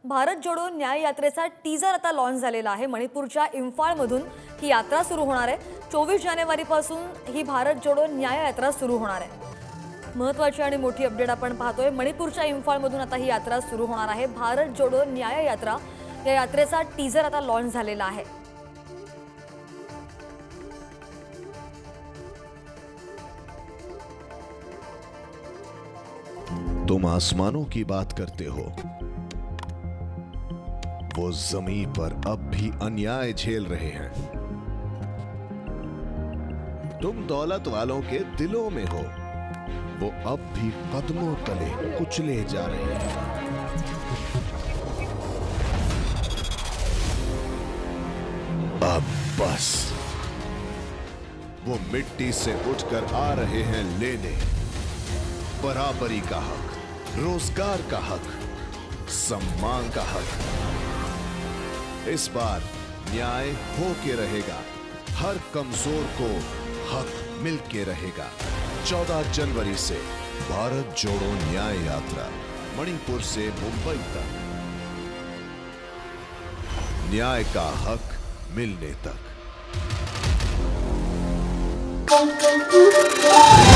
भारत जोडो न्याय यात्रेचा टीजर आता लॉन्च झालेला आहे। मणिपूरच्या इंफाळमधून ही यात्रा सुरू होणार आहे। 24 जानेवारीपासून ही भारत जोडो न्याय यात्रा सुरू होणार आहे। महत्त्वाची आणि मोठी अपडेट आपण पाहतोय। मणिपूरच्या इंफाळमधून आता ही यात्रा सुरू होणार आहे। भारत जोडो न्याय यात्रा या यात्रेचा टीजर आता लॉन्च झालेला आहे। तुम आसमानों की बात करते हो, वो जमीन पर अब भी अन्याय झेल रहे हैं। तुम दौलत वालों के दिलों में हो, वो अब भी कदमों तले कुचले जा रहे हैं। अब बस वो मिट्टी से उठकर आ रहे हैं लेने बराबरी का हक, रोजगार का हक, सम्मान का हक। इस बार न्याय हो के रहेगा, हर कमजोर को हक मिल के रहेगा। 14 जनवरी से भारत जोड़ो न्याय यात्रा मणिपुर से मुंबई तक, न्याय का हक मिलने तक।